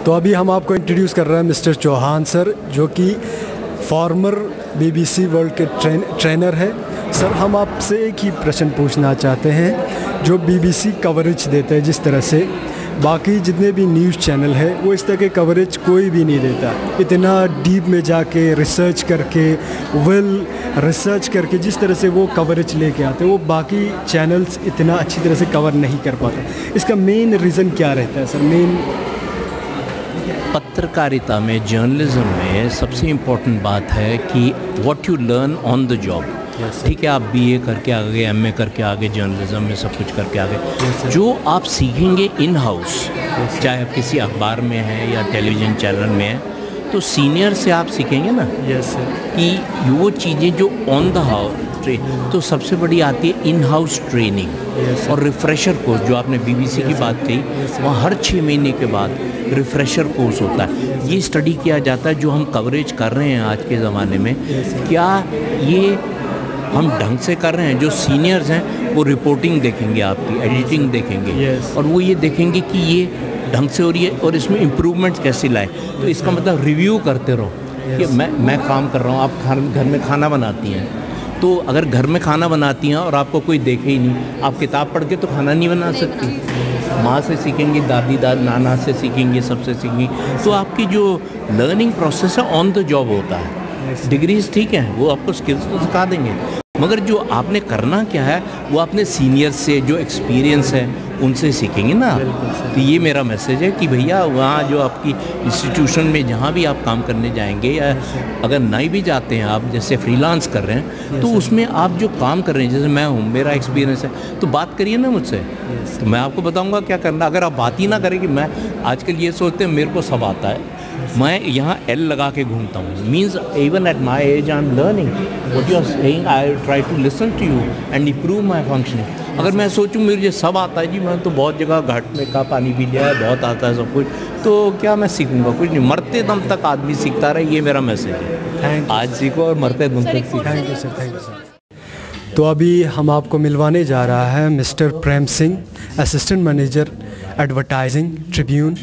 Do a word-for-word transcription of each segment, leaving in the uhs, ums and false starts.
तो अभी हम आपको इंट्रोड्यूस कर रहे हैं मिस्टर चौहान सर, जो कि फॉर्मर बीबीसी वर्ल्ड के ट्रेन ट्रेनर है। सर, हम आपसे एक ही प्रश्न पूछना चाहते हैं, जो बीबीसी कवरेज देता है जिस तरह से बाकी जितने भी न्यूज़ चैनल है वो इस तरह के कवरेज कोई भी नहीं देता, इतना डीप में जाके रिसर्च करके वेल रिसर्च करके जिस तरह से वो कवरेज लेके आते हैं वो बाकी चैनल्स इतना अच्छी तरह से कवर नहीं कर पाते। इसका मेन रीज़न क्या रहता है सर? मेन पत्रकारिता में, जर्नलिज्म में सबसे इम्पोर्टेंट बात है कि what you learn on the job. ठीक है, आप बीए करके आ गए, एमए करके आ गए, जर्नलिज्म में सब कुछ करके आ गए, जो आप सीखेंगे इन हाउस, चाहे आप किसी अखबार में हैं या टेलीविज़न चैनल में हैं, तो सीनियर से आप सीखेंगे ना यस सर कि वो चीज़ें जो ऑन द हाउस ट्रे तो सबसे बड़ी आती है इन हाउस ट्रेनिंग और रिफ़्रेशर कोर्स। जो आपने बीबीसी की बात कही, वहाँ हर छः महीने के बाद रिफ़्रेशर कोर्स होता है। ये स्टडी किया जाता है जो हम कवरेज कर रहे हैं आज के ज़माने में, क्या ये हम ढंग से कर रहे हैं। जो सीनियर्स हैं वो रिपोर्टिंग देखेंगे, आपकी एडिटिंग देखेंगे yes. और वो ये देखेंगे कि ये ढंग से हो रही है और इसमें इम्प्रूवमेंट्स कैसे लाए। तो इसका मतलब रिव्यू करते रहो yes. कि मैं मैं काम कर रहा हूँ, आप घर में खाना बनाती हैं, तो अगर घर में खाना बनाती हैं और आपको कोई देखे ही नहीं, आप किताब पढ़ के तो खाना नहीं बना सकती। माँ से सीखेंगी, दादी दाद नाना से सीखेंगे, सबसे सीखेंगी। तो आपकी जो लर्निंग प्रोसेस है ऑन द जॉब होता है। डिग्रीज ठीक है, वो आपको स्किल्स तो सिखा देंगे, मगर जो आपने करना क्या है वो अपने सीनियर से जो एक्सपीरियंस है उनसे सीखेंगे ना। तो ये मेरा मैसेज है कि भैया वहाँ जो आपकी इंस्टीट्यूशन में जहाँ भी आप काम करने जाएंगे, या अगर नहीं भी जाते हैं आप, जैसे फ्रीलांस कर रहे हैं, तो उसमें आप जो काम कर रहे हैं, जैसे मैं हूँ, मेरा एक्सपीरियंस है, तो बात करिए ना मुझसे, तो मैं आपको बताऊँगा क्या करना। अगर आप बात ही ना करें कि मैं आजकल ये सोचते हैं मेरे को सब आता है, मैं यहाँ एल लगा के घूमता हूँ, means even at my age I am learning what you are saying, I try to listen to you and improve my functioning. अगर मैं सोचूं मुझे सब आता है जी, मैं तो बहुत जगह घाट में का पानी पी लिया है, बहुत आता है सब कुछ, तो क्या मैं सीखूंगा? कुछ नहीं, मरते दम तक आदमी सीखता रहे, ये मेरा मैसेज है। आज सीखो और मरते दम तक सीखो। Thank you sir, thank you sir. तो अभी हम आपको मिलवाने जा रहा है mister Prem Singh, assistant manager advertising Tribune.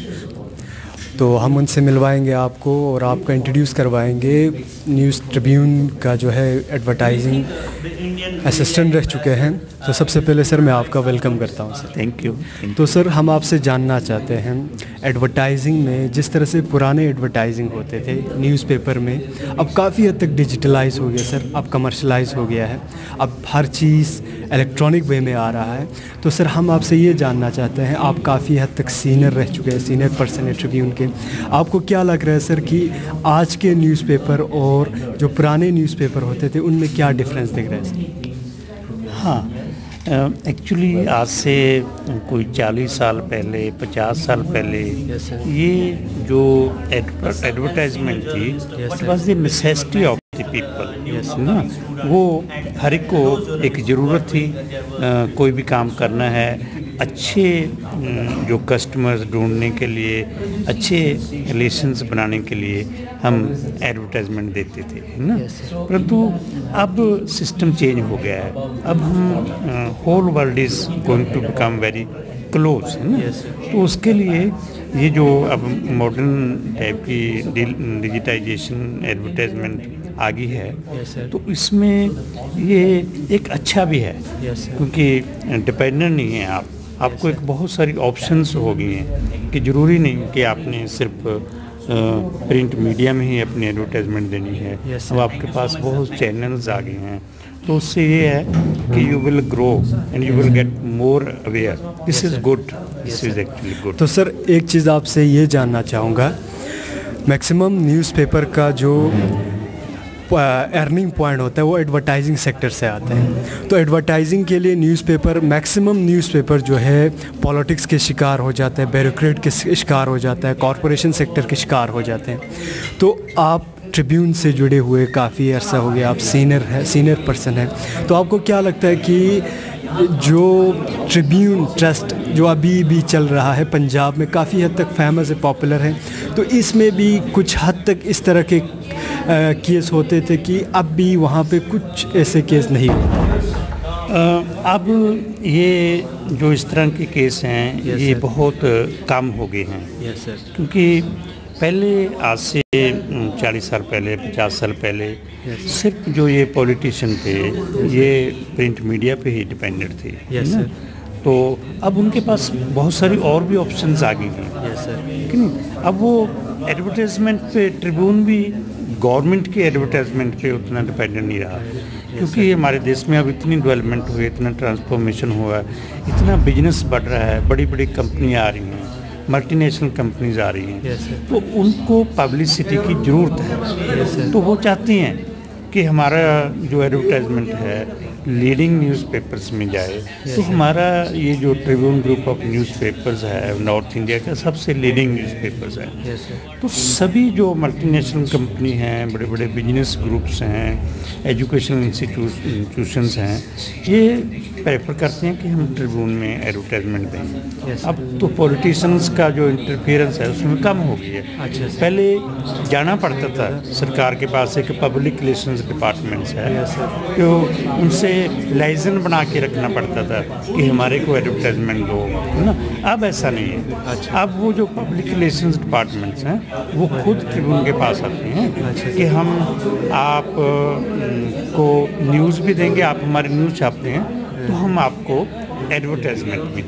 तो हम उनसे मिलवाएंगे आपको और आपका इंट्रोड्यूस करवाएंगे। न्यूज़ ट्रिब्यून का जो है एडवर्टाइजिंग असिस्टेंट रह चुके हैं। तो सबसे पहले सर मैं आपका वेलकम करता हूं सर। Thank you. तो सर हम आपसे जानना चाहते हैं, एडवर्टाइजिंग में जिस तरह से पुराने एडवर्टाइजिंग होते थे न्यूज़पेपर में, अब काफ़ी हद तक डिजिटलाइज हो गया सर, अब कमर्शलाइज हो गया है, अब हर चीज़ इलेक्ट्रॉनिक वे में आ रहा है। तो सर हम आपसे ये जानना चाहते हैं, आप काफ़ी हद तक सीनियर रह चुके हैं, सीनियर पर्सन है ट्रिब्यून के, आपको क्या लग रहा है सर कि आज के न्यूज़पेपर और जो पुराने न्यूज़पेपर होते थे उनमें क्या डिफरेंस दिख रहा है सर? हाँ, एक्चुअली आज से कोई चालीस साल पहले, पचास साल पहले ये जो एडवर्टाइजमेंट थी, it was the necessity of the people ना, वो हर एक को एक ज़रूरत थी। आ, कोई भी काम करना है, अच्छे जो कस्टमर्स ढूंढने के लिए, अच्छे रिलेशंस बनाने के लिए हम एडवर्टाइजमेंट देते थे, है ना। परंतु अब सिस्टम चेंज हो गया है, अब हम whole world is going to become very close, है ना। तो उसके लिए ये जो अब मॉडर्न टाइप की डिजिटाइजेशन एडवर्टाइजमेंट आ गई है, तो इसमें ये एक अच्छा भी है, क्योंकि डिपेंडेंट नहीं है आप, आपको एक बहुत सारी ऑप्शंस हो गई हैं कि ज़रूरी नहीं कि आपने सिर्फ प्रिंट मीडिया में ही अपनी एडवर्टाइजमेंट देनी है। अब आपके पास बहुत चैनल्स आ गए हैं, तो उससे ये है कि you will grow and you will get more aware. This is good, this is actually good. तो सर एक चीज़ आपसे ये जानना चाहूँगा, मैक्सिमम न्यूज़पेपर का जो अर्निंग पॉइंट होता है वो एडवर्टाइजिंग सेक्टर से आते हैं, तो एडवर्टाइजिंग के लिए न्यूज़पेपर, मैक्सिमम न्यूज़पेपर जो है पॉलिटिक्स के शिकार हो जाता है, ब्यूरोक्रेट के शिकार हो जाता है, कॉरपोरेशन सेक्टर के शिकार हो जाते हैं। तो आप ट्रिब्यून से जुड़े हुए काफ़ी अर्सा हो गया, आप सीनियर है, सीनियर पर्सन है, तो आपको क्या लगता है कि जो ट्रिब्यून ट्रस्ट जो अभी भी चल रहा है पंजाब में, काफ़ी हद तक फेमस है, पॉपुलर है, तो इसमें भी कुछ हद तक इस तरह के केस होते थे कि अब भी वहाँ पे कुछ ऐसे केस नहीं होते? अब ये जो इस तरह के केस हैं yes, ये sir. बहुत कम हो गए हैं yes, sir. क्योंकि पहले आज से चालीस साल पहले पचास साल पहले yes, सिर्फ जो ये पॉलिटिशियन थे yes, ये प्रिंट मीडिया पे ही डिपेंडेंट थे yes, sir. तो अब उनके पास बहुत सारी और भी ऑप्शंस आ गई हैं yes, sir. कि नहीं अब वो एडवर्टाइजमेंट पे ट्रिब्यून भी गवर्नमेंट के एडवर्टाइजमेंट पे उतना डिपेंडेंट नहीं रहा क्योंकि हमारे देश में अब इतनी डेवलपमेंट हुई, इतना ट्रांसफॉर्मेशन हुआ है, इतना बिजनेस बढ़ रहा है, बड़ी बड़ी कंपनियाँ आ रही हैं, मल्टीनेशनल कंपनीज आ रही हैं yes, तो उनको पब्लिसिटी की ज़रूरत है yes, तो वो चाहती हैं कि हमारा जो एडवर्टाइजमेंट है लीडिंग न्यूज़पेपर्स में जाए yes, तो हमारा ये जो ट्रिब्यून ग्रुप ऑफ न्यूज़पेपर्स है नॉर्थ इंडिया का सबसे लीडिंग न्यूज़पेपर्स है yes, तो सभी जो मल्टीनेशनल कंपनी हैं, बड़े बड़े बिजनेस ग्रुप्स हैं, एजुकेशनल इंस्टीट्यूशंस हैं, ये प्रेफर करते हैं कि हम ट्रिब्यून में एडवर्टाइजमेंट दें yes, अब तो पॉलिटिशियंस का जो इंटरफेरेंस है उसमें कम हो गई है अच्छा, पहले जाना पड़ता था सरकार के पास एक पब्लिक रिलेशंस डिपार्टमेंट्स है yes, तो उनसे लाइसेंस बना के रखना पड़ता था कि हमारे को एडवर्टाइजमेंट दो है ना अब ऐसा नहीं है अच्छा। अब वो जो पब्लिक रिलेशंस डिपार्टमेंट्स हैं वो खुद ट्रिब्यून के पास आते हैं अच्छा। कि हम आप को न्यूज़ भी देंगे, आप हमारी न्यूज़ छापते हैं तो हम आपको एडवर्टाइजमेंट भी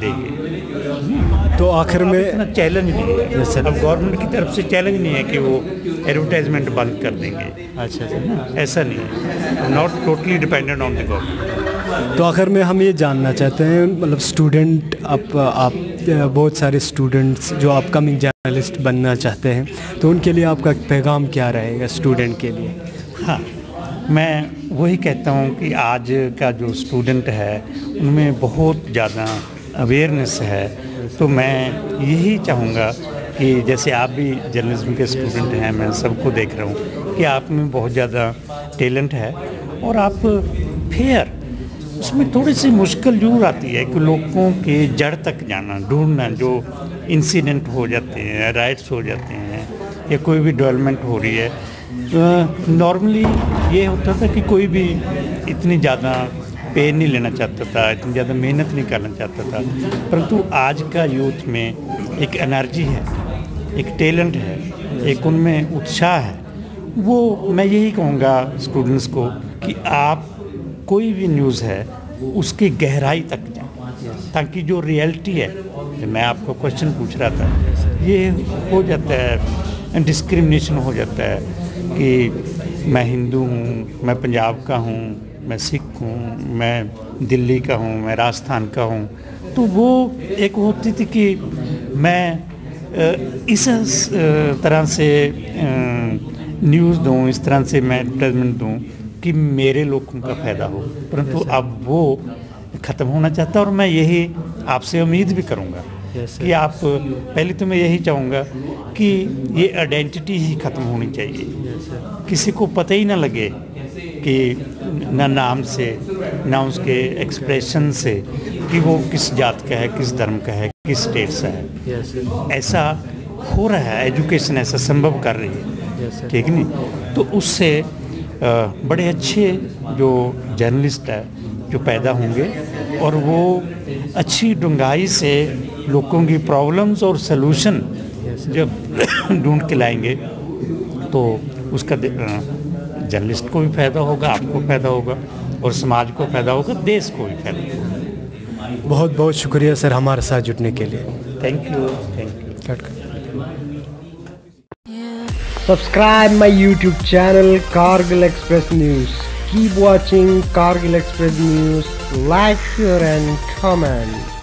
देंगे तो आखिर में इतना चैलेंज नहीं है yes, sir. अब गवर्नमेंट की तरफ से चैलेंज नहीं है कि वो एडवर्टाइजमेंट बंद कर देंगे अच्छा अच्छा ऐसा नहीं है not totally dependent on the government तो आखिर में हम ये जानना चाहते हैं मतलब स्टूडेंट आप आप बहुत सारे स्टूडेंट्स जो अपकमिंग जर्नलिस्ट बनना चाहते हैं तो उनके लिए आपका पैगाम क्या रहेगा स्टूडेंट के लिए? हाँ मैं वही कहता हूँ कि आज का जो स्टूडेंट है उनमें बहुत ज़्यादा अवेयरनेस है तो मैं यही चाहूँगा कि जैसे आप भी जर्नलिज्म के स्टूडेंट हैं मैं सबको देख रहा हूँ कि आप में बहुत ज़्यादा टैलेंट है और आप फेयर उसमें थोड़ी सी मुश्किल जरूर आती है कि लोगों के जड़ तक जाना ढूंढना जो इंसिडेंट हो जाते हैं राइट्स हो जाते हैं या कोई भी डेवलपमेंट हो रही है नॉर्मली ये होता था कि कोई भी इतनी ज़्यादा पे नहीं लेना चाहता था इतनी ज़्यादा मेहनत नहीं करना चाहता था परंतु आज का यूथ में एक एनर्जी है एक टैलेंट है एक उनमें उत्साह है वो मैं यही कहूँगा स्टूडेंट्स को कि आप कोई भी न्यूज़ है उसकी गहराई तक जाएं ताकि जो रियलिटी है मैं आपको क्वेश्चन पूछ रहा था ये हो जाता है डिस्क्रिमिनेशन हो जाता है कि मैं हिंदू हूँ मैं पंजाब का हूँ मैं सिख हूँ मैं दिल्ली का हूँ मैं राजस्थान का हूँ तो वो एक होती थी कि मैं इस तरह से न्यूज़ दूँ इस तरह से मैं एडवर्टाइजमेंट दूँ कि मेरे लोगों का फ़ायदा हो परंतु अब वो ख़त्म होना चाहता है और मैं यही आपसे उम्मीद भी करूँगा yes, कि आप पहले तो मैं यही चाहूँगा कि ये आइडेंटिटी ही ख़त्म होनी चाहिए yes, किसी को पता ही ना लगे कि ना नाम से ना उसके एक्सप्रेशन से कि वो किस जात का है किस धर्म का है किस स्टेट से है yes, ऐसा हो रहा है एजुकेशन ऐसा संभव कर रही है yes, ठीक नहीं तो उससे बड़े अच्छे जो जर्नलिस्ट है जो पैदा होंगे और वो अच्छी डूंघाई से लोगों की प्रॉब्लम्स और सलूशन जब ढूंढ के लाएंगे तो उसका जर्नलिस्ट को भी फ़ायदा होगा आपको फ़ायदा होगा और समाज को फ़ायदा होगा देश को भी फ़ायदा होगा। बहुत बहुत शुक्रिया सर हमारे साथ जुड़ने के लिए। Thank you thank you Subscribe my YouTube channel Kargil Express News. Keep watching Kargil Express News. Like, share and comment.